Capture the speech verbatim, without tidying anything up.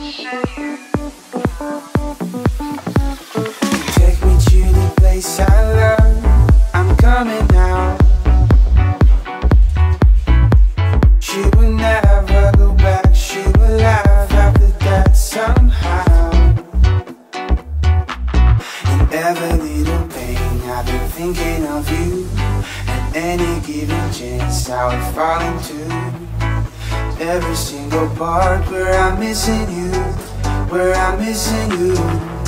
Take me to the place I love, I'm coming now. She will never go back, she will laugh after that somehow. In every little pain, I've been thinking of you. And any given chance, I would fall into every single part where I'm missing you, where I'm missing you.